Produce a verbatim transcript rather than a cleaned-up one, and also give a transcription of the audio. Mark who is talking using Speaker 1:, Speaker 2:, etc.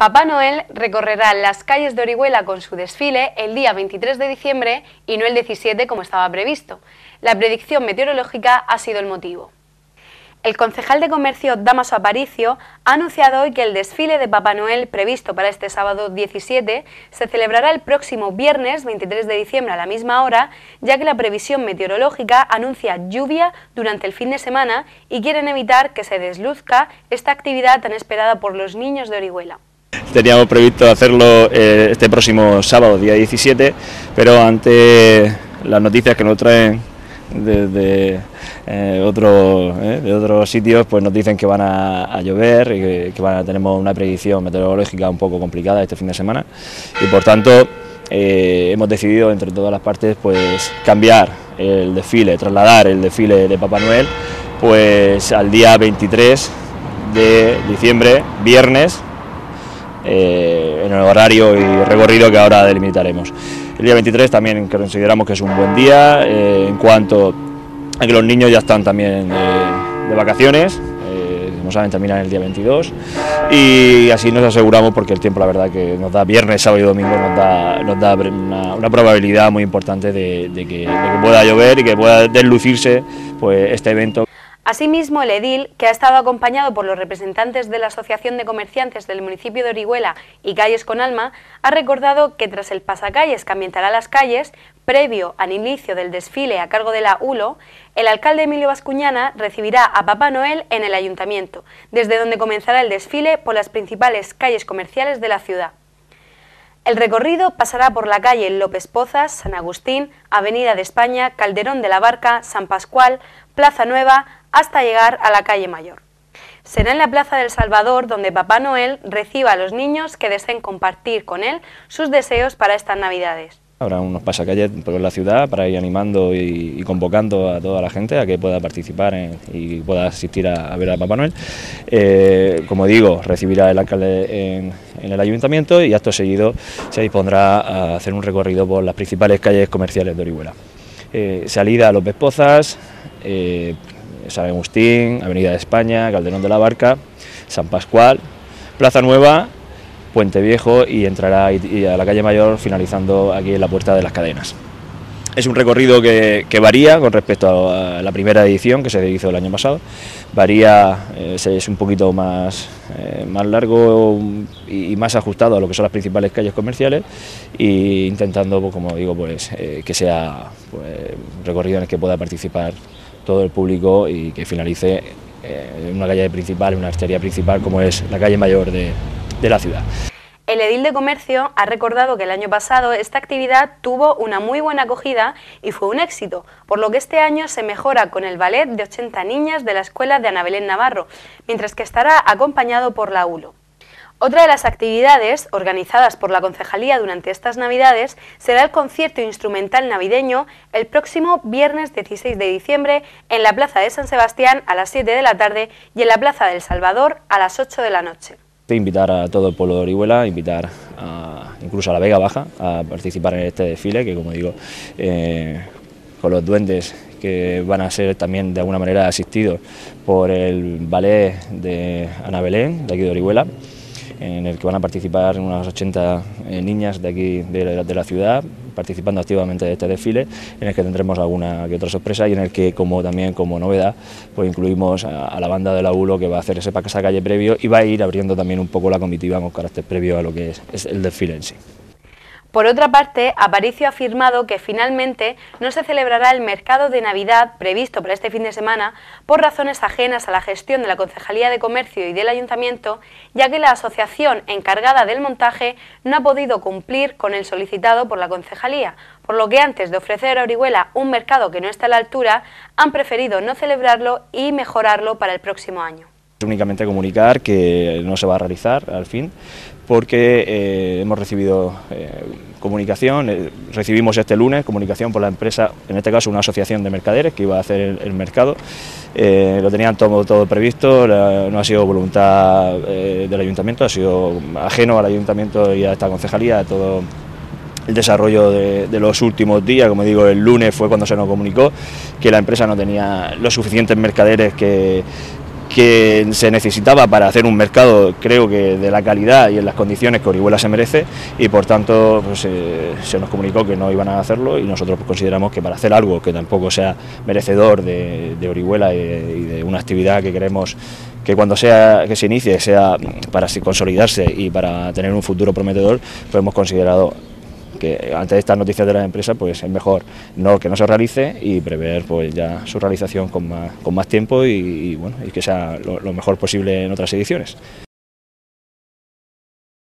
Speaker 1: Papá Noel recorrerá las calles de Orihuela con su desfile el día veintitrés de diciembre y no el diecisiete como estaba previsto. La predicción meteorológica ha sido el motivo. El concejal de Comercio, Dámaso Aparicio, ha anunciado hoy que el desfile de Papá Noel previsto para este sábado diecisiete se celebrará el próximo viernes veintitrés de diciembre a la misma hora, ya que la previsión meteorológica anuncia lluvia durante el fin de semana y quieren evitar que se desluzca esta actividad tan esperada por los niños de Orihuela.
Speaker 2: Teníamos previsto hacerlo eh, este próximo sábado, día diecisiete, pero ante las noticias que nos traen desde eh, otro, eh, de otros sitios, pues nos dicen que van a, a llover y que, que van a, tenemos una predicción meteorológica un poco complicada este fin de semana y por tanto eh, hemos decidido entre todas las partes pues cambiar el desfile, trasladar el desfile de Papá Noel pues al día veintitrés de diciembre, viernes, Eh, en el horario y recorrido que ahora delimitaremos. El día veintitrés también consideramos que es un buen día eh, en cuanto a que los niños ya están también eh, de vacaciones, eh, como saben terminan el día veintidós y así nos aseguramos porque el tiempo la verdad que nos da viernes, sábado y domingo nos da, nos da una, una probabilidad muy importante de, de, que, de que pueda llover y que pueda deslucirse pues, este evento.
Speaker 1: Asimismo, el edil, que ha estado acompañado por los representantes de la Asociación de Comerciantes del municipio de Orihuela y Calles con Alma, ha recordado que tras el pasacalles que ambientará las calles, previo al inicio del desfile a cargo de la U L O, el alcalde Emilio Bascuñana recibirá a Papá Noel en el ayuntamiento, desde donde comenzará el desfile por las principales calles comerciales de la ciudad. El recorrido pasará por la calle López Pozas, San Agustín, Avenida de España, Calderón de la Barca, San Pascual, Plaza Nueva, hasta llegar a la calle Mayor. Será en la Plaza del Salvador donde Papá Noel reciba a los niños que deseen compartir con él sus deseos para estas Navidades.
Speaker 2: Habrá unos pasacalles por la ciudad para ir animando y, y convocando a toda la gente a que pueda participar en, y pueda asistir a, a ver a Papá Noel. Eh, como digo, recibirá el alcalde en, en el ayuntamiento y acto seguido se dispondrá a hacer un recorrido por las principales calles comerciales de Orihuela. Eh, salida a López Pozas, eh, San Agustín, Avenida de España, Calderón de la Barca, San Pascual, Plaza Nueva, Puente Viejo y entrará a la calle Mayor finalizando aquí en la Puerta de las Cadenas. Es un recorrido que, que varía con respecto a la primera edición que se hizo el año pasado, varía, eh, es un poquito más, eh, más largo y, y más ajustado a lo que son las principales calles comerciales e intentando, pues, como digo, pues, eh, que sea pues, un recorrido en el que pueda participar todo el público y que finalice eh, en una calle principal, en una arteria principal como es la calle Mayor de, de la ciudad.
Speaker 1: El edil de Comercio ha recordado que el año pasado esta actividad tuvo una muy buena acogida y fue un éxito, por lo que este año se mejora con el ballet de ochenta niñas de la escuela de Ana Belén Navarro, mientras que estará acompañado por la U L O. Otra de las actividades organizadas por la Concejalía durante estas Navidades será el concierto instrumental navideño el próximo viernes dieciséis de diciembre en la Plaza de San Sebastián a las siete de la tarde y en la Plaza del Salvador a las ocho de la noche.
Speaker 2: Invitar a todo el pueblo de Orihuela, invitar a, incluso a la Vega Baja a participar en este desfile que, como digo, eh, con los duendes que van a ser también de alguna manera asistidos por el ballet de Ana Belén, de aquí de Orihuela, en el que van a participar unas ochenta eh, niñas de aquí de la, de la ciudad, participando activamente de este desfile, en el que tendremos alguna que otra sorpresa y en el que, como también como novedad, pues incluimos a, a la banda de la U L O que va a hacer ese pasacalle previo y va a ir abriendo también un poco la comitiva con carácter previo a lo que es, es el desfile en sí.
Speaker 1: Por otra parte, Aparicio ha afirmado que finalmente no se celebrará el mercado de Navidad previsto para este fin de semana por razones ajenas a la gestión de la Concejalía de Comercio y del Ayuntamiento, ya que la asociación encargada del montaje no ha podido cumplir con el solicitado por la Concejalía, por lo que antes de ofrecer a Orihuela un mercado que no está a la altura, han preferido no celebrarlo y mejorarlo para el próximo año.
Speaker 2: Únicamente comunicar que no se va a realizar al fin, porque eh, hemos recibido eh, comunicación, eh, recibimos este lunes comunicación por la empresa, en este caso una asociación de mercaderes que iba a hacer el, el mercado, eh, lo tenían todo, todo previsto, la, no ha sido voluntad eh, del ayuntamiento, ha sido ajeno al ayuntamiento y a esta concejalía, a todo el desarrollo de, de los últimos días. Como digo, el lunes fue cuando se nos comunicó que la empresa no tenía los suficientes mercaderes que que se necesitaba para hacer un mercado, creo que de la calidad y en las condiciones que Orihuela se merece, y por tanto pues, eh, se nos comunicó que no iban a hacerlo, y nosotros pues, consideramos que para hacer algo que tampoco sea merecedor de, de Orihuela y de, y de una actividad que queremos que cuando sea que se inicie sea para consolidarse y para tener un futuro prometedor, pues hemos considerado que ante estas noticias de las empresas pues es mejor no que no se realice y prever pues ya su realización con más, con más tiempo y, y bueno y que sea lo, lo mejor posible en otras ediciones.